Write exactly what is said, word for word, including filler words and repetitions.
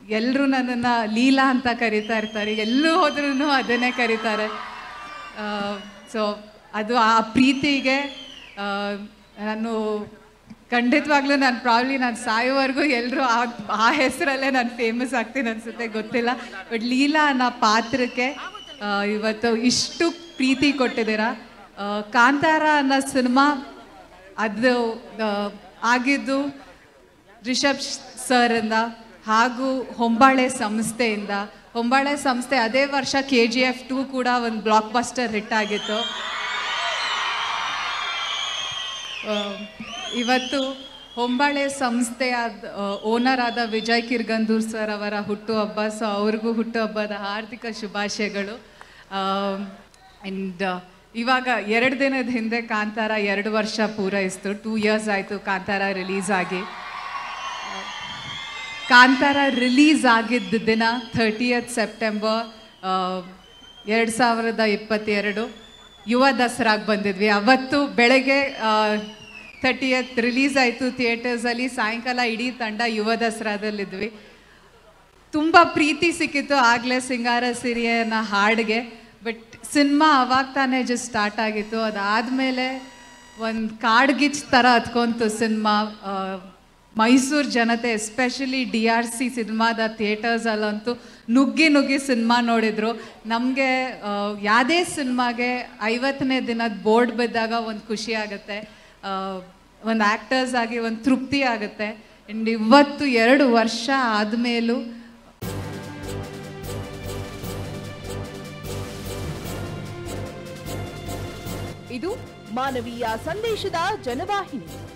ಎಲ್ಲರೂ ನನ್ನನ್ನು ಲೀಲಾ ಅಂತ ಕರೀತಾ ಇರ್ತಾರೆ, ಎಲ್ಲೂ ಹೋದ್ರೂ ಅದನ್ನೇ ಕರೀತಾರೆ. ಸೊ ಅದು ಆ ಪ್ರೀತಿಗೆ ನಾನು ಖಂಡಿತವಾಗ್ಲೂ ನಾನು ಪ್ರಾಬ್ಲಿ ನಾನು ಸಾಯೋವರೆಗೂ ಎಲ್ಲರೂ ಆ ಆ ಹೆಸರಲ್ಲೇ ನಾನು ಫೇಮಸ್ ಆಗ್ತೀನಿ ಅನಿಸುತ್ತೆ, ಗೊತ್ತಿಲ್ಲ. ಬಟ್ ಲೀಲಾ ಅನ್ನೋ ಪಾತ್ರಕ್ಕೆ ಇವತ್ತು ಇಷ್ಟು ಪ್ರೀತಿ ಕೊಟ್ಟಿದ್ದೀರಾ. ಕಾಂತಾರ ಅನ್ನೋ ಸಿನಿಮಾ ಅದು ಆಗಿದ್ದು ರಿಷಬ್ ಸರಿಂದ ಹಾಗೂ ಹೊಂಬಾಳೆ ಸಂಸ್ಥೆಯಿಂದ. ಹೊಂಬಾಳೆ ಸಂಸ್ಥೆ ಅದೇ ವರ್ಷ ಕೆ ಜಿ ಎಫ್ ಟೂ ಕೂಡ ಒಂದು ಬ್ಲಾಕ್ ಬಸ್ಟರ್ ಹಿಟ್ ಆಗಿತ್ತು. ಇವತ್ತು ಹೊಂಬಾಳೆ ಸಂಸ್ಥೆಯ ಓನರ್ ಆದ ವಿಜಯ್ ಕಿರ್ಗಂದೂರ್ ಸರ್ ಅವರ ಹುಟ್ಟುಹಬ್ಬ. ಸೊ ಅವ್ರಿಗೂ ಹುಟ್ಟುಹಬ್ಬದ ಹಾರ್ದಿಕ ಶುಭಾಶಯಗಳು. ಆ್ಯಂಡ್ ಇವಾಗ ಎರಡು ದಿನದ ಹಿಂದೆ ಕಾಂತಾರ ಎರಡು ವರ್ಷ ಪೂರೈಸ್ತು. ಟೂ ಇಯರ್ಸ್ ಆಯಿತು ಕಾಂತಾರ ರಿಲೀಸ್ ಆಗಿ. ಕಾಂತಾರ ರಿಲೀಸ್ ಆಗಿದ್ದ ದಿನ ಥರ್ಟಿಯತ್ ಸೆಪ್ಟೆಂಬರ್ ಎರಡು ಸಾವಿರದ ಇಪ್ಪತ್ತೆರಡು ಯುವ ದಸರಾಗೆ ಬಂದಿದ್ವಿ. ಅವತ್ತು ಬೆಳಗ್ಗೆ ಥರ್ಟಿಯತ್ ರಿಲೀಸ್ ಆಯಿತು ಥಿಯೇಟರ್ಸಲ್ಲಿ, ಸಾಯಂಕಾಲ ಇಡೀ ತಂಡ ಯುವ ದಸರಾದಲ್ಲಿದ್ವಿ. ತುಂಬ ಪ್ರೀತಿ ಸಿಕ್ಕಿತ್ತು ಆಗಲೇ ಸಿಂಗಾರ ಸಿರಿಯನ ಹಾಡಿಗೆ. ಬಟ್ ಸಿನಿಮಾ ಅವಾಗ ತಾನೇ ಜಸ್ಟ್ ಸ್ಟಾರ್ಟ್ ಆಗಿತ್ತು. ಅದಾದಮೇಲೆ ಒಂದು ಕಾಡ್ಗಿಚ್ ಥರ ಹತ್ಕೊಂತು ಸಿನಿಮಾ. ಮೈಸೂರು ಜನತೆ ಎಸ್ಪೆಷಲಿ ಡಿ ಆರ್ ಸಿ ಸಿನಿಮಾದ ಥಿಯೇಟರ್ಸಲ್ಲಂತೂ ನುಗ್ಗಿ ನುಗ್ಗಿ ಸಿನಿಮಾ ನೋಡಿದರು. ನಮಗೆ ಯಾವುದೇ ಸಿನಿಮಾಗೆ ಐವತ್ತನೇ ದಿನದ ಬೋರ್ಡ್ ಬಿದ್ದಾಗ ಒಂದು ಖುಷಿ ಆಗುತ್ತೆ, ಒಂದು ಆ್ಯಕ್ಟರ್ಸ್ ಆಗಿ ಒಂದು ತೃಪ್ತಿ ಆಗುತ್ತೆ. ಆ್ಯಂಡ್ ಇವತ್ತು ಎರಡು ವರ್ಷ ಆದಮೇಲೂ ಇದು ಮಾನವೀಯ ಸಂದೇಶದ ಜನವಾಹಿನಿ.